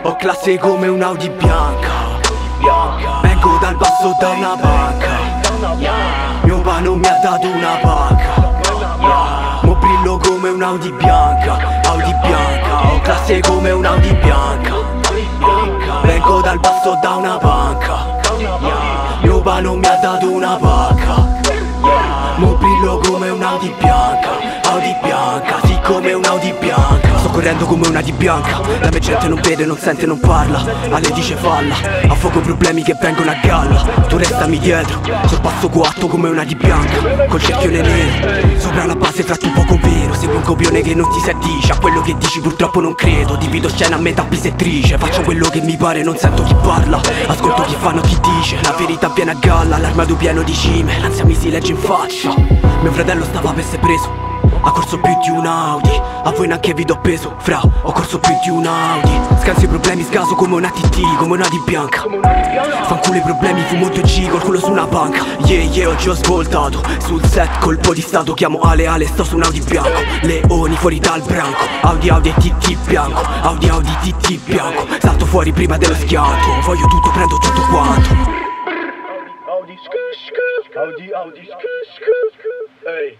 Ho classe come un'Audi bianca. Vengo dal basso da una banca. Mio papà non mi ha dato una pacca. Mo brillo come un'Audi bianca. Audi bianca. Ho classe come un'Audi bianca. Vengo dal basso da una banca. Mio papà non mi ha dato una pacca. Mo brillo come un'Audi bianca. Audi bianca, sì come un'Audi bianca. Sto correndo come una di bianca. La mia gente non vede, non sente, non parla. Alle dice falla, affogo problemi che vengono a galla. Tu restami dietro, sorpasso guatto come una di bianca. Col cerchione nero, sopra la base tratto un poco vero. Segui un copione che non ti si addice. A quello che dici purtroppo non credo. Divido scena a metà bisettrice. Faccio quello che mi pare, non sento chi parla. Ascolto chi fanno, chi dice. La verità viene a galla, l'armadio pieno di cime. L'ansia mi si legge in faccia. Mio fratello stava per essere preso. Ha corso più di un Audi. A voi neanche vi do peso. Fra, ho corso più di un Audi. Scanso i problemi, sgaso come una TT, come una di bianca. Fanculo i problemi, fumo 2G col culo su una banca. Yeah, oggi ho svoltato sul set, colpo di stato. Chiamo Ale, sto su un Audi bianco. Leoni fuori dal branco. Audi e TT bianco. Audi TT bianco. Salto fuori prima dello schianto. Voglio tutto, prendo tutto quanto. Audi, Audi, ehi.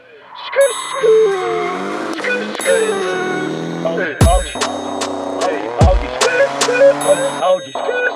Audi,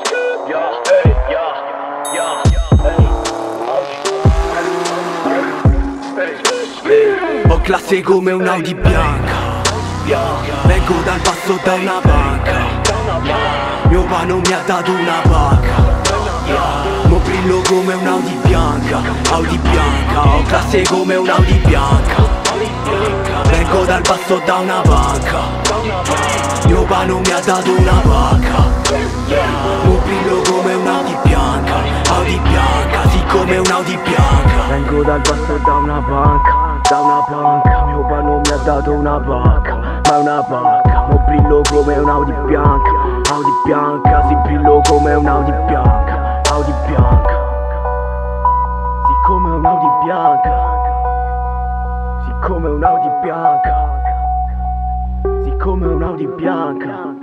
ho classe come un'Audi bianca. Vengo dal basso da una banca. Mio papà non mi ha dato una pacca. Mo brillo come un'Audi bianca. Audi bianca, ho classe come un'Audi bianca. Vengo dal basso da una banca. Mio papà non mi ha dato una pacca. Mo brillo come un'Audi bianca. Audi bianca, sì come un'Audi bianca. Vengo dal basso da una banca. Da una banca, mio papà non mi ha dato una pacca. Ma una pacca, mo brillo come un'Audi bianca. Audi bianca, sì brillo come un'Audi bianca. Audi bianca, siccome un'Audi bianca. Siccome un'Audi bianca. Siccome un'Audi bianca.